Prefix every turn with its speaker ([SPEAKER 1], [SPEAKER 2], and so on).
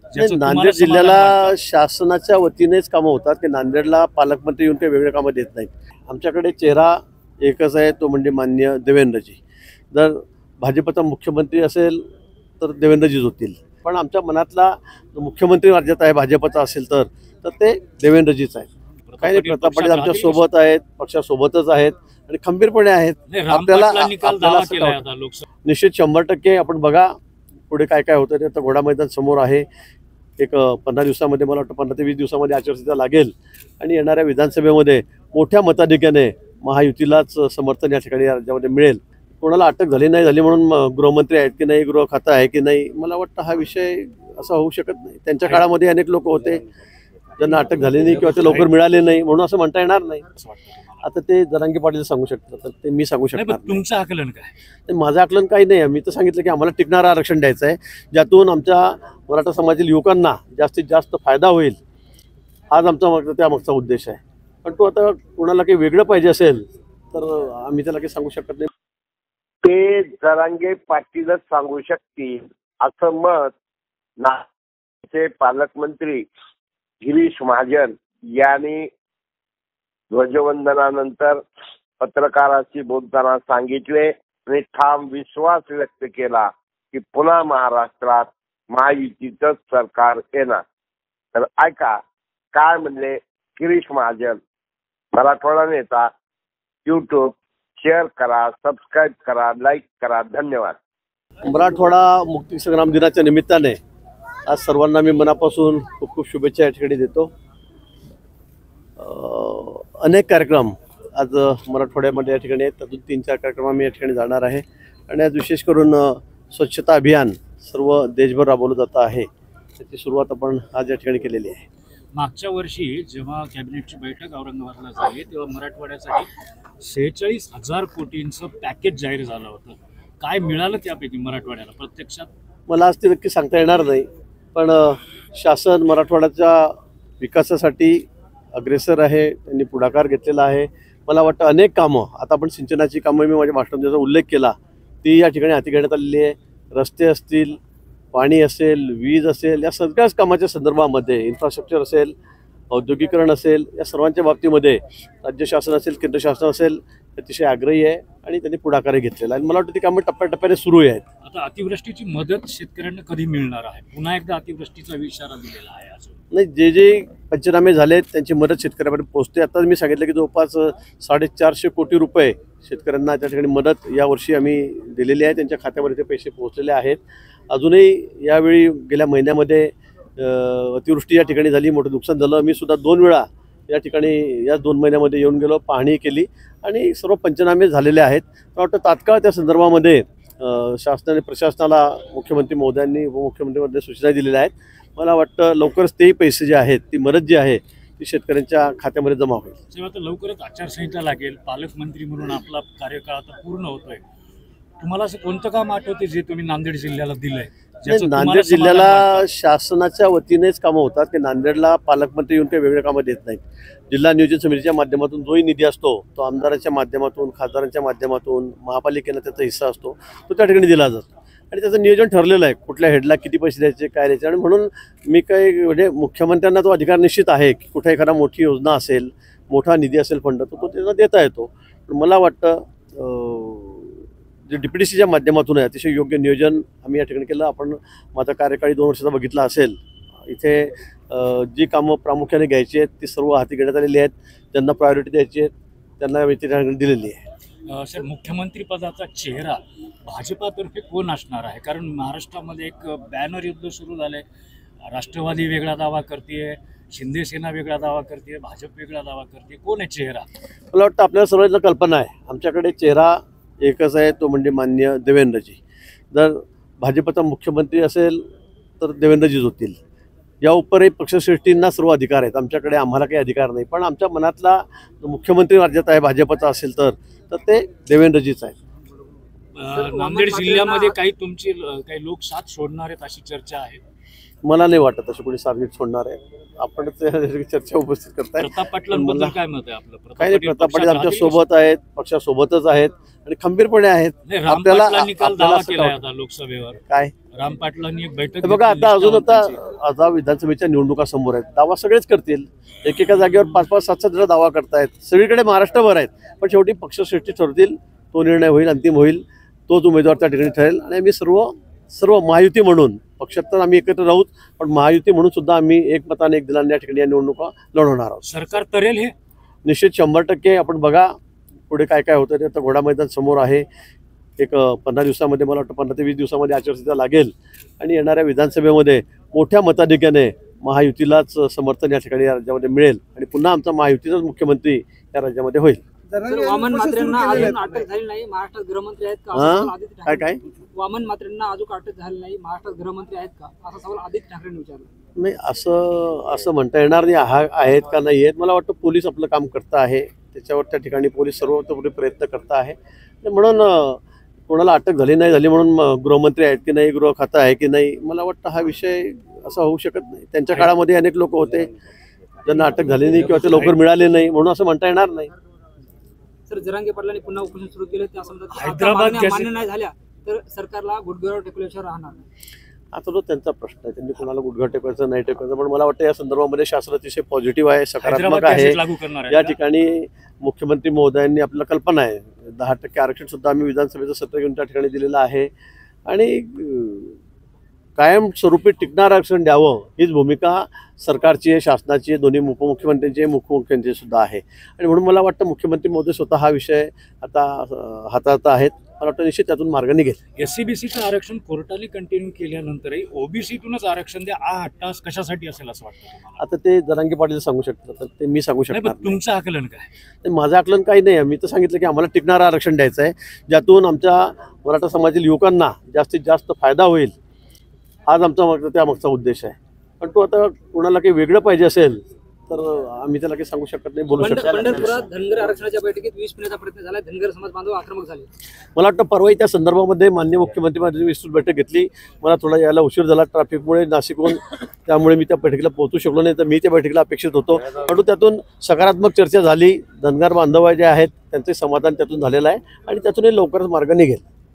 [SPEAKER 1] नांदेड जिल्ह्याला शासनाच्या वतीनेच कामं होतात की नांदेडला पालकमंत्री येऊन काही वेगळे कामं देत नाहीत. आमच्याकडे चेहरा एकच आहे, तो म्हणजे माननीय देवेंद्रजी. जर भाजपचा मुख्यमंत्री असेल तर देवेंद्रजीच होतील, पण आमच्या मनातला जो मुख्यमंत्री राज्यात आहे भाजपचा असेल तर ते देवेंद्रजीच आहेत. काही नाही, प्रताप पाटील आमच्या सोबत आहेत, पक्षासोबतच आहेत आणि खंबीरपणे आहेत. आपल्याला निश्चित 100% आपण बघा पुढे काय काय होतं ते. आता घोडा मैदान समोर आहे. एक 15 दिवसामध्ये, मला वाटतं 15 ते 20 दिवसामध्ये आचारसंहिता लागेल आणि येणाऱ्या विधानसभेमध्ये मोठ्या मताधिक्याने महायुतीलाच समर्थन या ठिकाणी राज्यामध्ये मिळेल. कोणाला अटक झाली नाही झाली म्हणून गृहमंत्री आहेत की नाही, गृह खातं आहे की नाही, मला वाटतं हा विषय असा होऊ शकत नाही. त्यांच्या काळामध्ये अनेक लोक होते ज्यांना अटक झाली नाही किंवा ते लवकर मिळाले नाही म्हणून असं म्हणता येणार नाही. आता ते जरांगे पाटील सांगू शकतात, तर ते मी सांगू शकणार नाही.
[SPEAKER 2] तुमचं आकलन काय?
[SPEAKER 1] माझं आकलन काही नाही. मी तर सांगितलं की आम्हाला टिकणारं आरक्षण द्यायचं आहे, ज्यातून आमच्या मराठा समाजातील युवकांना जास्तीत जास्त फायदा होईल. हाच आमचा त्यामागचा उद्देश आहे. पण तो आता कोणाला काही वेगळं पाहिजे असेल तर आम्ही त्याला काही सांगू शकत नाही.
[SPEAKER 3] ते जरांगे पाटीलच सांगू शकतील असं मत नाशिकचे पालकमंत्री गिरीश महाजन यांनी ध्वजवंदनानंतर पत्रकारांशी बोलताना सांगितले आणि ठाम विश्वास व्यक्त केला की पुन्हा महाराष्ट्रात महायुतीचंच सरकार येणार. तर ऐका काय म्हणले गिरीश महाजन. मराठवाडा नेता YouTube शेअर करा, सबस्क्राईब करा, लाईक करा. धन्यवाद.
[SPEAKER 1] मराठवाडा मुक्ती संग्राम दिनाच्या निमित्ताने आज सर्वांना मी मनापासून खूप खूप शुभेच्छा या ठिकाणी देतो. अनेक कार्यक्रम आज मराठवाड्यामध्ये या ठिकाणी आहेत. त्यातून 3-4 कार्यक्रम आम्ही या ठिकाणी जाणार आहे आणि आज विशेष करून स्वच्छता अभियान सर्व देशभर राबवलं जातं आहे. त्याची सुरुवात आपण आज या ठिकाणी केलेली आहे.
[SPEAKER 2] मागच्या वर्षी जेव्हा कॅबिनेटची बैठक औरंगाबादला झाली तेव्हा मराठवाड्यासाठी 46,000 कोटींचं पॅकेज जाहीर झालं होतं. काय मिळालं त्यापैकी मराठवाड्याला प्रत्यक्षात?
[SPEAKER 1] मला आज ते नक्की सांगता येणार नाही, पण शासन मराठवाड्याच्या विकासासाठी अग्रेसर आहे. त्यांनी पुढाकार घेतलेला आहे. मला वाटतं अनेक कामं, आता आपण सिंचनाची कामं मी माझ्या भाषणात ज्याचा उल्लेख केला ती या ठिकाणी हाती घेण्यात आलेली आहे. रस्ते असतील, पाणी असेल, वीज असेल, या सगळ्याच कामाच्या संदर्भामध्ये, इन्फ्रास्ट्रक्चर असेल, औद्योगिकरण असेल, या सर्वांच्या बाबतीमध्ये राज्य शासन असेल, केंद्र शासन असेल, अतिशय आग्रही आहे आणि त्यांनी पुढाकारही घेतलेला आहे. मला वाटतं ती कामं टप्प्याटप्प्याने सुरू आहेत.
[SPEAKER 2] आता अतिवृष्टीची मदत शेतकऱ्यांना कधी मिळणार आहे? पुन्हा एकदा अतिवृष्टीचा इशारा दिलेला आहे अजून
[SPEAKER 1] नाही. जे पंचनामे झालेत त्यांची मदत शेतकऱ्यांपर्यंत पोहोचते. आता मी सांगितलं की जवळपास 450 कोटी रुपये शेतकऱ्यांना त्या ठिकाणी मदत यावर्षी आम्ही दिलेली आहे. त्यांच्या खात्यामध्ये ते पैसे पोहोचलेले आहेत. अजूनही यावेळी गेल्या महिन्यामध्ये अतिवृष्टी या ठिकाणी झाली, मोठं नुकसान झालं. मी सुद्धा 2 वेळा या ठिकाणी या 2 महिन्यामध्ये येऊन गेलो, पाहणी केली आणि सर्व पंचनामे झालेले आहेत. मला वाटतं तात्काळ त्या संदर्भामध्ये शासनाने प्रशासनाला, मुख्यमंत्री महोदयांनी, उपमुख्यमंत्री महोदयांनी सूचना दिलेल्या आहेत. मला वाटतं लवकरच तेही पैसे जे आहेत, ती मदत जी आहे ती शेतकऱ्यांच्या खात्यामध्ये जमा होईल.
[SPEAKER 2] तेव्हा आता लवकरच आचारसंहिता लागेल. पालकमंत्री म्हणून आपला कार्यकाळ आता पूर्ण होतोय. तुम्हाला असं कोणतं काम आठवते जे तुम्ही नांदेड जिल्ह्याला दिलंय?
[SPEAKER 1] नांदेड जिल्ह्याला शासनाच्या वतीनेच कामं होतात की नांदेडला पालकमंत्री येऊन काही वेगळे कामं देत नाहीत. जिल्हा नियोजन समितीच्या माध्यमातून जोही निधी असतो तो आमदारांच्या माध्यमातून, खासदारांच्या माध्यमातून, महापालिकेला त्याचा हिस्सा असतो तो त्या ठिकाणी दिला जातो आणि त्याचं नियोजन ठरलेलं आहे कुठल्या हेडला किती पैसे द्यायचे, काय द्यायचे. आणि म्हणून मी काही म्हणजे मुख्यमंत्र्यांना तो अधिकार निश्चित आहे की कुठे एखादा मोठी योजना असेल, मोठा निधी असेल, फंड, तो त्यांना देता येतो. पण मला वाटतं जे DPDCच्या माध्यमातून आहे अतिशय योग्य नियोजन आम्ही या ठिकाणी केलं. आपण माझा कार्यकाळी 2 वर्षाचा बघितला असेल. इथे जी कामं प्रामुख्याने घ्यायची आहेत ती सर्व हाती घेण्यात आलेली आहेत. त्यांना प्रायोरिटी द्यायची आहे, त्यांना वेळ दिलेली आहे.
[SPEAKER 2] सर, मुख्यमंत्री पदाचा चेहरा भाजपातर्फे कोण असणार आहे? कारण महाराष्ट्रामध्ये एक बॅनर युद्ध सुरू झालंय. राष्ट्रवादी वेगळा दावा करते, शिंदे सेना वेगळा दावा करते, भाजप वेगळा दावा करते. कोण आहे चेहरा?
[SPEAKER 1] मला वाटतं आपल्याला सर्वांना कल्पना आहे. आमच्याकडे चेहरा एकच आहे, तो म्हणजे माननीय देवेंद्रजी. जर भाजपचा मुख्यमंत्री असेल तर देवेंद्रजीच होतील. या उपरही पक्षश्रेष्ठींना सर्व अधिकार आहेत. आमच्याकडे आम्हाला काही अधिकार नाही. पण आमच्या मनातला जो मुख्यमंत्री राज्यात आहे भाजपचा असेल तर ते देवेंद्रजीच आहेत.
[SPEAKER 2] नांदेड जिल्ह्यामध्ये काही लोक साथ सोडणार आहेत अशी चर्चा आहे.
[SPEAKER 1] मला नाही वाटत असं कोणी सार्वजनिक सोडणार आहे. आपण चर्चा उपस्थित करताय.
[SPEAKER 2] प्रताप पाटलांबद्दल काय मत आहे आपलं?
[SPEAKER 1] काही नाही, प्रताप पाटील आमच्या
[SPEAKER 2] राहतील
[SPEAKER 1] सोबत आहेत, पक्षासोबतच आहेत आणि खंबीरपणे आहेत.
[SPEAKER 2] नाही, राम
[SPEAKER 1] आपल्याला
[SPEAKER 2] पाटलांनी काल
[SPEAKER 1] आपल्याला
[SPEAKER 2] दावा
[SPEAKER 1] असं
[SPEAKER 2] केलाय
[SPEAKER 1] वाटतं.
[SPEAKER 2] आता लोकसभेवर.
[SPEAKER 1] काय
[SPEAKER 2] राम पाटलांनी एक बैठक
[SPEAKER 1] हे बघा,
[SPEAKER 2] घेतली
[SPEAKER 1] आता अजून
[SPEAKER 2] निष्ठावंतांची.
[SPEAKER 1] आता विधानसभेच्या निवडणुका समोर आहेत. दावा सगळेच करतील, एकेका जागेवर 5-5, 7-7 जण दावा करतायत. सगळीकडे महाराष्ट्रभर आहेत, पण शेवटी पक्षश्रेष्ठी ठरतील. तो निर्णय होईल, अंतिम होईल, तोच उमेदवार त्या ठिकाणी ठरेल. आणि आम्ही सर्व महायुती म्हणून, पक्षात तर आम्ही एकत्र राहूच, पण महायुती म्हणून सुद्धा आम्ही एकमताने एक दिलाने या ठिकाणी या निवडणुका लढवणार आहोत.
[SPEAKER 2] सरकार तरेल हे
[SPEAKER 1] निश्चित 100%. आपण बघा पुढे काय काय होतं ते. आता घोडा मैदान समोर आहे. एक 15 दिवसामध्ये, मला वाटतं 15 ते 20 दिवसामध्ये आचारसंहिता लागेल आणि येणाऱ्या विधानसभेमध्ये मोठ्या मताधिक्याने महायुतीलाच समर्थन या ठिकाणी या राज्यामध्ये मिळेल आणि पुन्हा आमचा महायुतीचाच मुख्यमंत्री या राज्यामध्ये होईल.
[SPEAKER 4] सर, वामन म्हात्रेंना अजून अटक झाली नाही, महाराष्ट्रात गृहमंत्री आहेत का? असा
[SPEAKER 1] हा?
[SPEAKER 4] सवाल आदित्य
[SPEAKER 1] काय
[SPEAKER 4] ठाकरे.
[SPEAKER 1] काय
[SPEAKER 4] वामन म्हात्रेंना अजून अटक झाली नाही, महाराष्ट्रात गृहमंत्री आहेत का? असा सवाल आदित्य ठाकरेंनी विचारला.
[SPEAKER 1] नाही, असं म्हणता येणार नाही. आहेत का नाही आहेत. मला वाटतं पोलीस आपलं काम करत आहे, त्याच्यावर त्या ठिकाणी पोलीस सर्वतोपरी प्रयत्न करत आहे. आणि म्हणून कोणाला अटक झाली नाही झाली म्हणून गृहमंत्री आहेत की नाही, गृह खातं आहे की नाही, मला वाटतं हा विषय असा होऊ शकत नाही. त्यांच्या काळामध्ये अनेक लोक होते ज्यांना अटक झाली नाही किंवा ते लवकर मिळाले नाही, म्हणून असं म्हणता येणार नाही.
[SPEAKER 4] सर, जरांगे पाटलांनी पुन्हा उपोषण सुरू केलं. त्या संदर्भात आता
[SPEAKER 2] हैदराबाद
[SPEAKER 4] मागण्या
[SPEAKER 2] गॅझेट-
[SPEAKER 4] मान्य नाही झाल्या तर सरकारला गुडघ्यावर टेकल्याशिवाय राहणार नाही.
[SPEAKER 1] आता तो त्यांचा प्रश्न आहे, त्यांनी कोणाला गुडघा टेकवायचं नाही टेकवायचं, पण मला वाटतं या संदर्भामध्ये शासन अतिशय पॉझिटिव्ह आहे,
[SPEAKER 2] हैदराबाद
[SPEAKER 1] सकारात्मक आहे.
[SPEAKER 2] गॅझेट लागू करणार आहे
[SPEAKER 1] या
[SPEAKER 2] का?
[SPEAKER 1] ठिकाणी मुख्यमंत्री महोदयांनी आपल्याला कल्पना आहे, 10% आरक्षण सुद्धा आम्ही विधानसभेचं सत्र घेऊन त्या ठिकाणी दिलेलं आहे आणि कायमस्वरूपी टिकणारं आरक्षण द्यावं हीच भूमिका सरकारची आहे, शासनाची आहे, दोन्ही उपमुख्यमंत्र्यांची आहे, मुख्यमंत्र्यांची सुद्धा आहे. आणि म्हणून मला वाटतं मुख्यमंत्री महोदय स्वतः हा विषय आता हाताळत आहेत. मला वाटतं निश्चित त्यातून मार्ग निघेल.
[SPEAKER 2] SC-BCचं आरक्षण कोर्टाने कंटिन्यू केल्यानंतरही ओबीसीतूनच आरक्षण द्या हा हट्टास कशासाठी असेल असं वाटतं तुम्हाला?
[SPEAKER 1] आता ते जरांगे पाटील सांगू शकतात, तर ते मी सांगू
[SPEAKER 2] नाही,
[SPEAKER 1] शकणार
[SPEAKER 2] पण
[SPEAKER 1] नाही.
[SPEAKER 2] तुमचं आकलन काय?
[SPEAKER 1] नाही, माझं आकलन काही नाही आहे. मी तर सांगितलं की आम्हाला टिकणारं आरक्षण द्यायचं आहे, ज्यातून आमच्या मराठा समाजातील युवकांना जास्तीत जास्त फायदा होईल. हाच आमचा त्यामागचा उद्देश आहे. पण तो आता कोणाला काही वेगळं पाहिजे असेल तर आम्ही त्याला काही सांगू शकत नाही, बोलू शकत नाही.
[SPEAKER 4] पंढरपुरात धनगर आरक्षणाच्या बैठकीत विष पिण्याचा प्रयत्न झाला. धनगर समाज बांधव आक्रमक झाले.
[SPEAKER 1] मला वाटतं परवाही त्या संदर्भामध्ये माननीय मुख्यमंत्री माझी विस्तृत बैठक घेतली. मला थोडा यायला उशीर झाला ट्रॅफिकमुळे नाशिकहून, त्यामुळे मी त्या बैठकीला पोहोचू शकलो नाही. तर मी त्या बैठकीला अपेक्षित होतो, परंतु त्यातून सकारात्मक चर्चा झाली. धनगर बांधव जे आहेत त्यांचे समाधान त्यातून झालेलं आहे आणि त्यातूनही लवकरच मार्ग निघेल.